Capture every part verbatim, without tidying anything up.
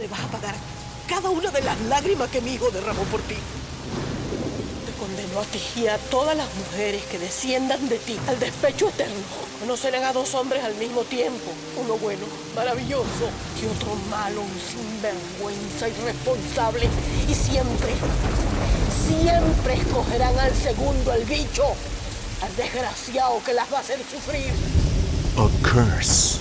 Me vas a pagar cada una de las lágrimas que mi hijo derramó por ti. Te condeno a ti y a todas las mujeres que desciendan de ti al despecho eterno. Conocerán a dos hombres al mismo tiempo. Uno bueno, maravilloso, y otro malo, un sinvergüenza, irresponsable. Y siempre, siempre escogerán al segundo, al bicho, al desgraciado que las va a hacer sufrir. A curse.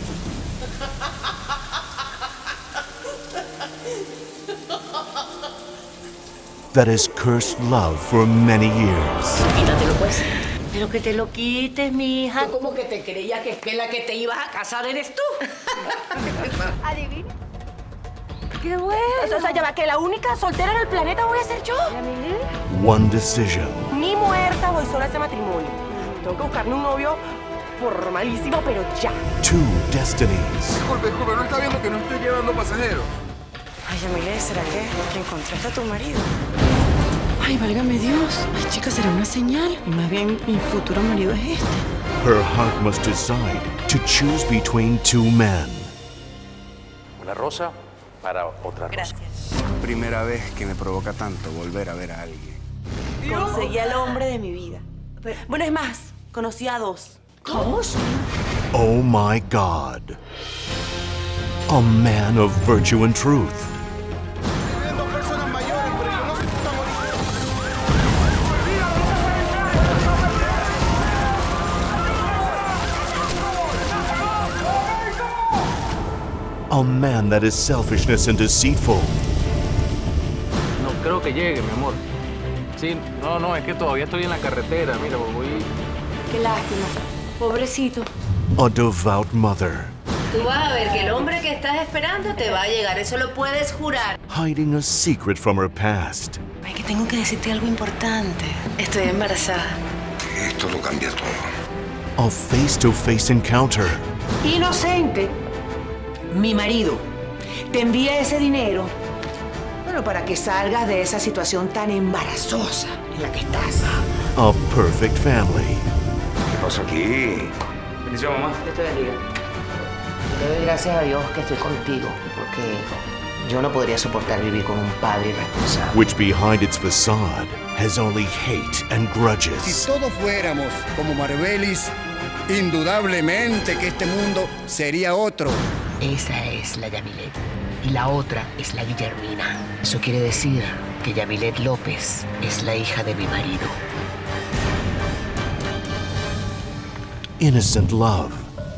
That has cursed love for many years. Quítatelo pues. Pero que te lo quites, mi hija. Tú como que te creías que, que la que te ibas a casar eres tú. Adivina. ¡Qué bueno! O sea, ya va, que la única soltera en el planeta voy a ser yo. One decision. Ni muerta voy sola a ese matrimonio. Tengo que buscarme un novio formalísimo, pero ya. Two destinies. Disculpe, disculpe, ¿no está viendo que no estoy llevando pasajeros? Ay, Yamile, ¿será que encontraste a tu marido? Ay, válgame Dios. Ay, chica, será una señal. Y más bien, mi futuro marido es este. Her heart must decide to choose between two men. Una rosa para otra rosa. Gracias. Primera vez que me provoca tanto volver a ver a alguien. Conseguí al hombre de mi vida. Pero, bueno, es más, conocí a dos. ¿Dos? Oh my God. A man of virtue and truth. A man that is selfishness and deceitful. No creo que llegue, mi amor. Sí, no, no, es que todavía estoy en la carretera. Mira, voy... Qué lástima. Pobrecito. A devout mother. Tú vas a ver que el hombre que estás esperando te va a llegar. Eso lo puedes jurar. Hiding a secret from her past. Ay, que tengo que decirte algo importante. Estoy embarazada. Esto lo cambia todo. A face-to-face encounter. Inocente. Mi marido te envía ese dinero, bueno, para que salgas de esa situación tan embarazosa en la que estás. A perfect family. ¿Qué pasa aquí? Bendición, mamá. Dios te bendiga. Le doy gracias a Dios que estoy contigo, porque yo no podría soportar vivir con un padre irresponsable. Which behind its facade has only hate and grudges. Si todos fuéramos como Marbelis, indudablemente que este mundo sería otro. Esa es la Yamilet y la otra es la Guillermina. Eso quiere decir que Yamilet López es la hija de mi marido. Innocent love.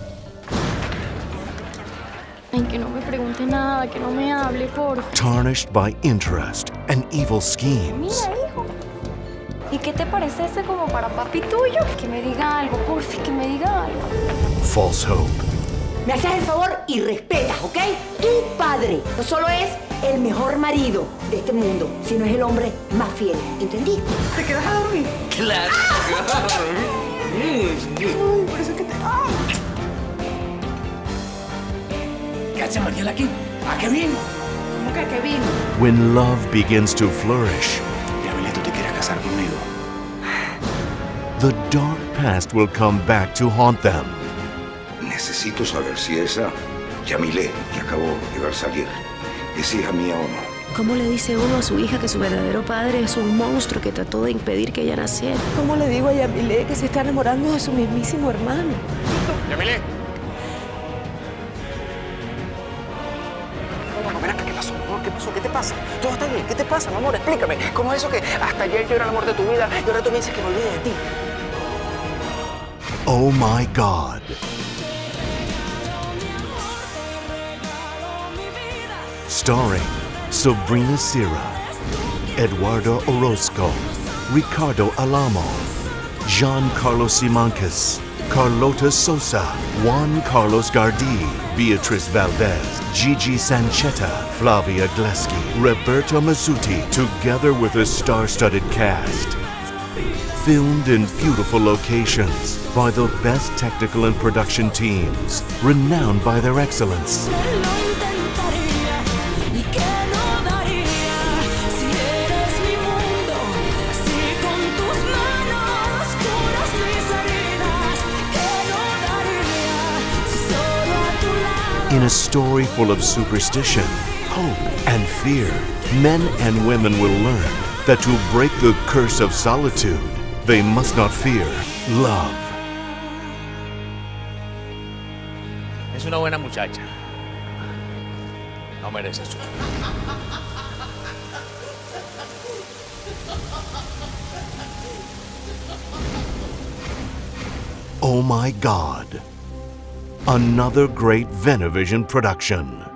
Ay, que no me pregunte nada, que no me hable, por favor. Tarnished by interest and evil schemes. Mira, hijo. ¿Y qué te parece ese como para papi tuyo? Que me diga algo, porfi, que me diga algo. False hope. Me haces el favor y respetas, ¿ok? Tu padre no solo es el mejor marido de este mundo, sino es el hombre más fiel. ¿Entendiste? ¿Te quedas a dormir? Claro. Uy, por eso que te... ¡Ay! ¿Qué hace Mariela aquí? ¿A qué vino? ¿Cómo que qué vino? When love begins to flourish, Yamile, ¿tú te quieres casar conmigo? the dark past will come back to haunt them. Necesito saber si esa Yamile que acabo de ver salir es hija mía o no. ¿Cómo le dice uno a su hija que su verdadero padre es un monstruo que trató de impedir que ella naciera? ¿Cómo le digo a Yamile que se está enamorando de su mismísimo hermano? ¡Yamile! ¿Qué pasó, amor? ¿Qué pasó? ¿Qué te pasa? ¿Todo está bien? ¿Qué te pasa, mi amor? Explícame. ¿Cómo es eso que hasta ayer yo era el amor de tu vida y ahora tú me dices que me olvide de ti? Oh my God. Starring Sabrina Sierra, Eduardo Orozco, Ricardo Alamo, Giancarlo Simancas, Carlota Sosa, Juan Carlos Gardi, Beatriz Valdez, Gigi Sanchetta, Flavia Gleski, Roberto Mazzuti, together with a star-studded cast. Filmed in beautiful locations by the best technical and production teams, renowned by their excellence. In a story full of superstition, hope and fear, men and women will learn that to break the curse of solitude, they must not fear love. Es una buena muchacha. No merece sufrir. Oh My God. Another great Venevision production.